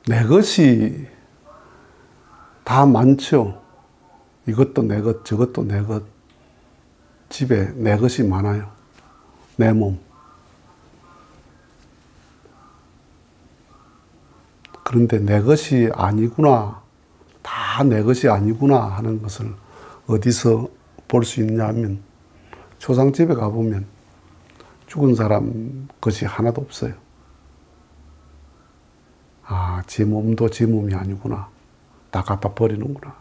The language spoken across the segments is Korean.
내 것이 다 많죠. 이것도 내 것, 저것도 내 것. 집에 내 것이 많아요. 내 몸. 그런데 내 것이 아니구나, 다 내 것이 아니구나 하는 것을 어디서 볼 수 있냐 하면 초상집에 가보면 죽은 사람 것이 하나도 없어요. 아, 제 몸도 제 몸이 아니구나. 다 갖다 버리는구나.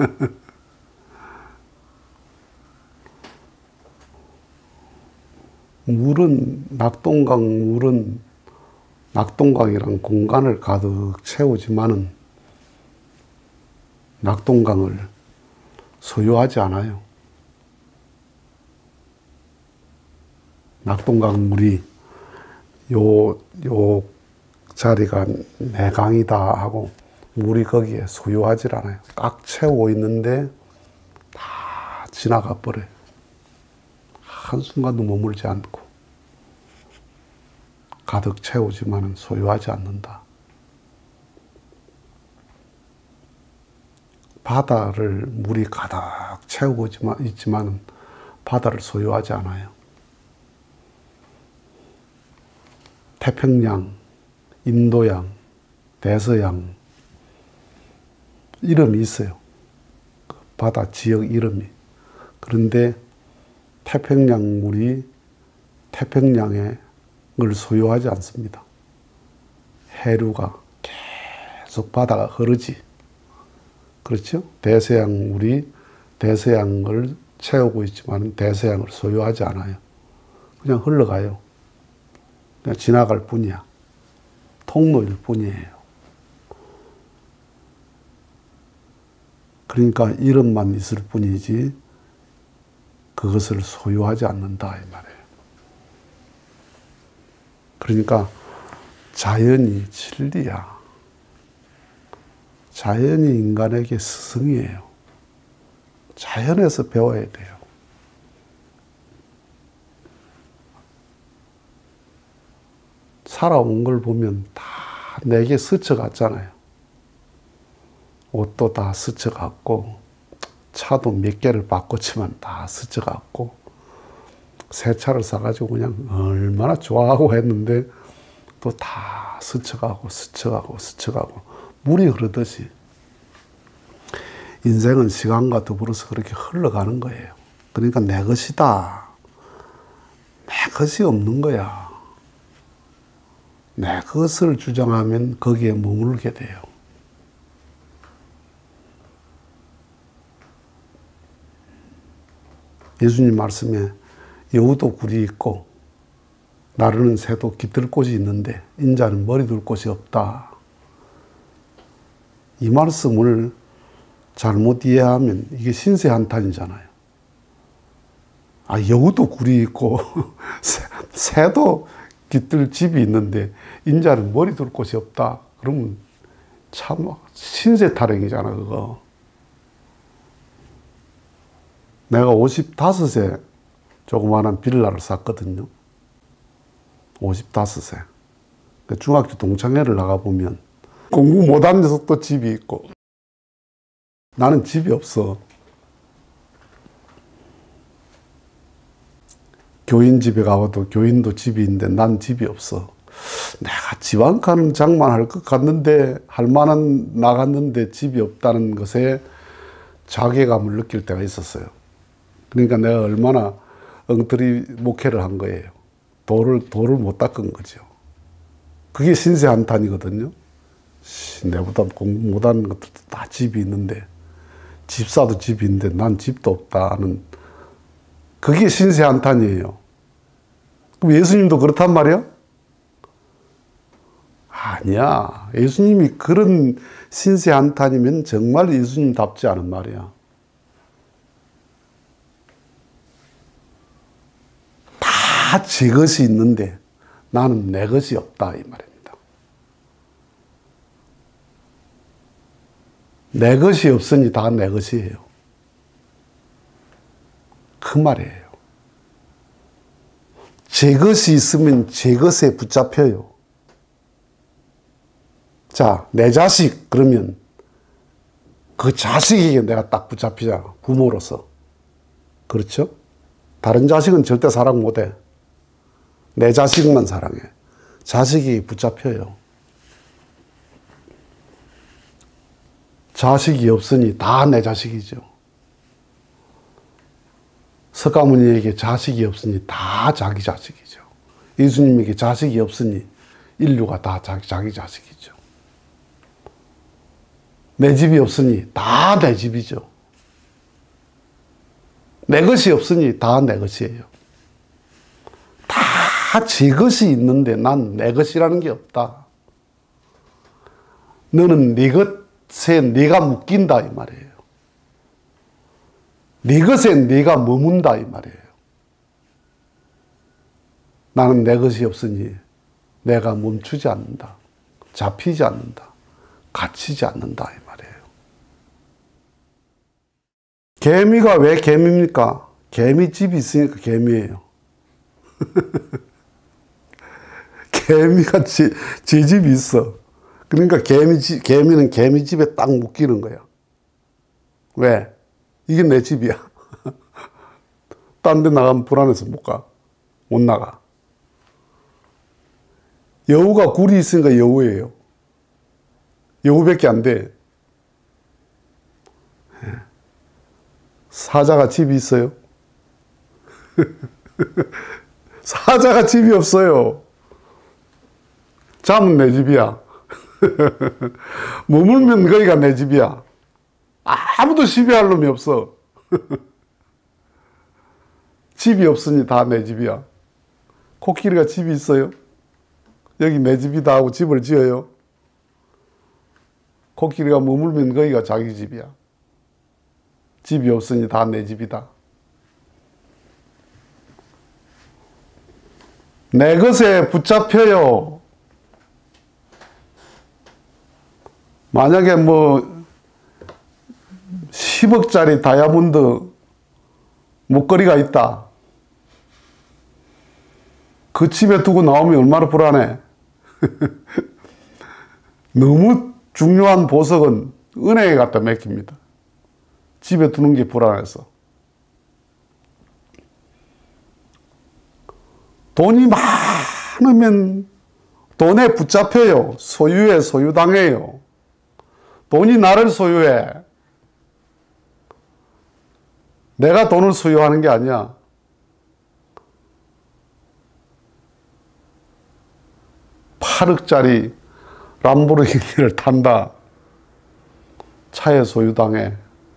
물은, 물은 낙동강이랑 공간을 가득 채우지만은 낙동강을 소유하지 않아요. 낙동강 물이 요 자리가 내 강이다 하고 물이 거기에 소유하질 않아요. 꽉 채우고 있는데 다 지나가 버려요. 한순간도 머물지 않고 가득 채우지만 소유하지 않는다. 바다를 물이 가득 채우고 있지만 바다를 소유하지 않아요. 태평양, 인도양, 대서양 이름이 있어요. 바다 지역 이름이. 그런데 태평양 물이 태평양을 소유하지 않습니다. 해류가 계속 바다가 흐르지. 그렇죠? 대서양 물이 대서양을 채우고 있지만 대서양을 소유하지 않아요. 그냥 흘러가요. 그냥 지나갈 뿐이야. 통로일 뿐이에요. 그러니까 이름만 있을 뿐이지 그것을 소유하지 않는다 이 말이에요. 그러니까 자연이 진리야. 자연이 인간에게 스승이에요. 자연에서 배워야 돼요. 살아온 걸 보면 다 내게 스쳐갔잖아요. 옷도 다 스쳐갔고, 차도 몇 개를 바꿨지만 다 스쳐갔고, 새 차를 사가지고 그냥 얼마나 좋아하고 했는데 또 다 스쳐가고 스쳐가고 스쳐가고 물이 흐르듯이 인생은 시간과 더불어서 그렇게 흘러가는 거예요. 그러니까 내 것이다. 내 것이 없는 거야. 내 것을 주장하면 거기에 머물게 돼요. 예수님 말씀에 여우도 굴이 있고 나르는 새도 깃들 곳이 있는데 인자는 머리 둘 곳이 없다. 이 말씀을 잘못 이해하면 이게 신세한탄이잖아요. 아, 여우도 굴이 있고 새도 깃들 집이 있는데 인자는 머리 둘 곳이 없다. 그러면 참 신세 타령이잖아, 그거. 내가 55세 조그마한 빌라를 샀거든요. 55세. 중학교 동창회를 나가보면 공부 못한 녀석도 집이 있고 나는 집이 없어. 교인 집에 가봐도 교인도 집이 있는데 난 집이 없어. 내가 집 한 칸 장만할 것 같는데 할 만한 나갔는데 집이 없다는 것에 자괴감을 느낄 때가 있었어요. 그러니까 내가 얼마나 엉터리 목회를 한 거예요. 돌을 못 닦은 거죠. 그게 신세한탄이거든요. 내보다 공부 못하는 것들도 다 집이 있는데 집사도 집이 있는데 난 집도 없다는 그게 신세한탄이에요. 그럼 예수님도 그렇단 말이야? 아니야. 예수님이 그런 신세한탄이면 정말 예수님답지 않은 말이야. 다 제 것이 있는데 나는 내 것이 없다 이 말입니다. 내 것이 없으니 다 내 것이에요. 그 말이에요. 제 것이 있으면 제 것에 붙잡혀요. 자, 내 자식 그러면 그 자식에게 내가 딱 붙잡히잖아. 부모로서. 그렇죠? 다른 자식은 절대 사랑 못해. 내 자식만 사랑해. 자식이 붙잡혀요. 자식이 없으니 다 내 자식이죠. 석가모니에게 자식이 없으니 다 자기 자식이죠. 예수님에게 자식이 없으니 인류가 다 자기 자식이죠. 내 집이 없으니 다 내 집이죠. 내 것이 없으니 다 내 것이에요. 다 제 것이 있는데 난 내 것이라는 게 없다. 너는 네 것에 네가 묶인다 이 말이에요. 네 것에 네가 머문다 이 말이에요. 나는 내 것이 없으니 내가 멈추지 않는다. 잡히지 않는다. 갇히지 않는다 이 말이에요. 개미가 왜 개미입니까? 개미집이 있으니까 개미예요. 개미가 제 집이 있어. 그러니까 개미는 개미집에 딱 묶이는 거야. 왜? 이게 내 집이야. 딴 데 나가면 불안해서 못 가. 못 나가. 여우가 굴이 있으니까 여우예요. 여우밖에 안 돼. 사자가 집이 있어요? 사자가 집이 없어요. 잠은 내 집이야. 머물면 거기가 내 집이야. 아무도 시비할 놈이 없어. 집이 없으니 다 내 집이야. 코끼리가 집이 있어요? 여기 내 집이다 하고 집을 지어요? 코끼리가 머물면 거기가 자기 집이야. 집이 없으니 다 내 집이다. 내 것에 붙잡혀요. 만약에 뭐 10억짜리 다이아몬드 목걸이가 있다. 그 집에 두고 나오면 얼마나 불안해. 너무 중요한 보석은 은행에 갖다 맡깁니다. 집에 두는 게 불안해서. 돈이 많으면 돈에 붙잡혀요. 소유에 소유당해요. 돈이 나를 소유해. 내가 돈을 소유하는 게 아니야. (8억짜리) 람보르기니를 탄다. 차에 소유당해.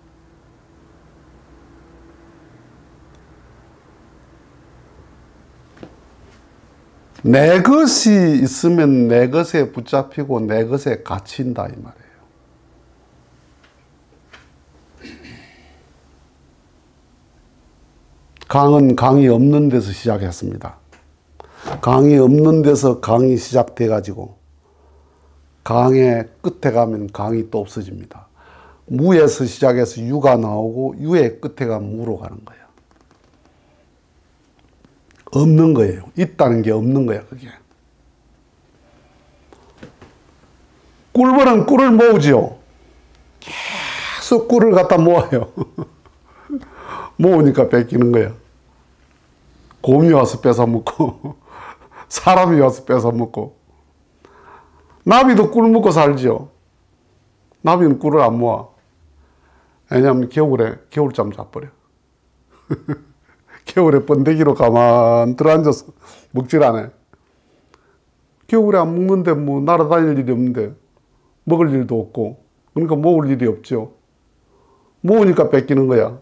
내 것이 있으면 내 것에 붙잡히고 내 것에 갇힌다 이 말이에요. 강은 강이 없는 데서 시작했습니다. 강이 없는 데서 강이 시작돼 가지고 강의 끝에 가면 강이 또 없어집니다. 무에서 시작해서 유가 나오고 유의 끝에 가면 무로 가는 거예요. 없는 거예요. 있다는 게 없는 거야, 그게. 꿀벌은 꿀을 모으죠. 계속 꿀을 갖다 모아요. 모으니까 뺏기는 거야. 곰이 와서 뺏어 먹고, 사람이 와서 뺏어 먹고. 나비도 꿀 먹고 살죠. 나비는 꿀을 안 모아. 왜냐하면 겨울에 겨울잠 자버려. 겨울에 번데기로 가만 들어앉아서 먹질 않아. 겨울에 안 먹는데 뭐 날아다닐 일이 없는데 먹을 일도 없고 그러니까 모을 일이 없죠. 모으니까 뺏기는 거야.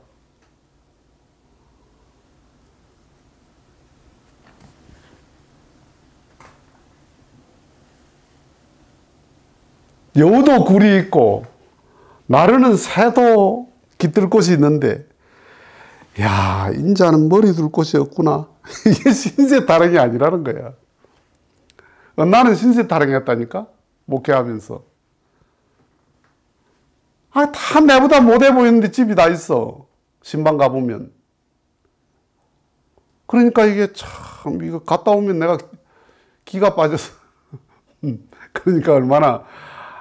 여우도 굴이 있고 나르는 새도 깃들 곳이 있는데 야, 인자는 머리 둘 곳이 없구나. 이게 신세 타령이 아니라는 거야. 나는 신세 타령했다니까? 목회하면서. 다 내보다 못해 보이는데 집이 다 있어. 신방 가보면. 그러니까 이게 참, 이거 갔다 오면 내가 기가 빠져서. 그러니까 얼마나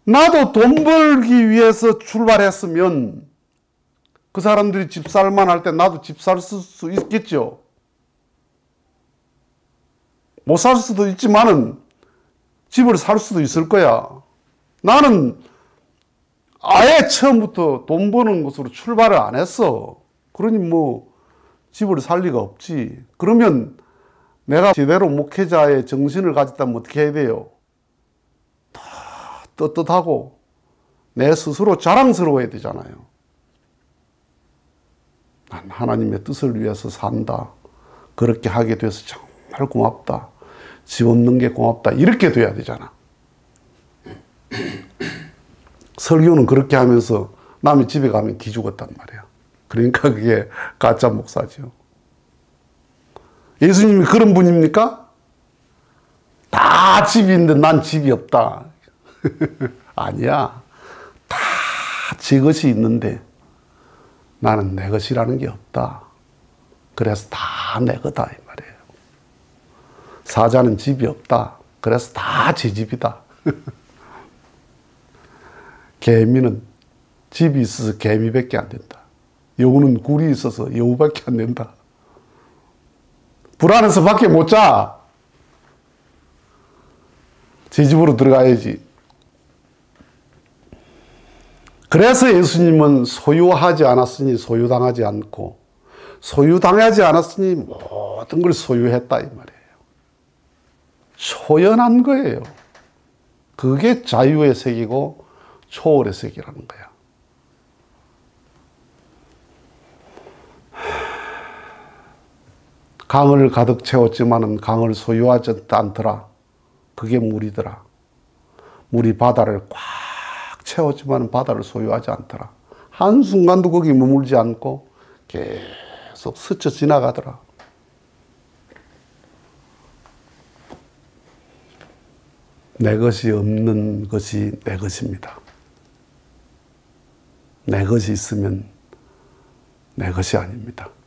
나도 돈 벌기 위해서 출발했으면 그 사람들이 집 살만 할 때 나도 집 살 수 있겠죠. 못 살 수도 있지만은 집을 살 수도 있을 거야. 나는 아예 처음부터 돈 버는 것으로 출발을 안 했어. 그러니 뭐 집을 살 리가 없지. 그러면 내가 제대로 목회자의 정신을 가졌다면 어떻게 해야 돼요? 다 떳떳하고 내 스스로 자랑스러워야 되잖아요. 난 하나님의 뜻을 위해서 산다. 그렇게 하게 돼서 정말 고맙다. 집 없는 게 고맙다. 이렇게 돼야 되잖아. 설교는 그렇게 하면서 남의 집에 가면 기죽었단 말이야. 그러니까 그게 가짜 목사죠. 예수님이 그런 분입니까? 다 집이 있는데 난 집이 없다. 아니야. 다 제 것이 있는데 나는 내 것이라는 게 없다. 그래서 다 내 거다 이 말이에요. 사자는 집이 없다. 그래서 다 제 집이다. 개미는 집이 있어서 개미밖에 안 된다. 여우는 굴이 있어서 여우밖에 안 된다. 불안해서 밖에 못 자. 제 집으로 들어가야지. 그래서 예수님은 소유하지 않았으니 소유당하지 않고 소유당하지 않았으니 모든 걸 소유했다 이 말이에요. 초연한 거예요. 그게 자유의 세계고 초월의 세계라는 거야. 강을 가득 채웠지만은 강을 소유하지 않더라. 그게 물이더라. 물이 바다를 꽉 채웠지만 바다를 소유하지 않더라. 한순간도 거기 머물지 않고 계속 스쳐 지나가더라. 내 것이 없는 것이 내 것입니다. 내 것이 있으면 내 것이 아닙니다.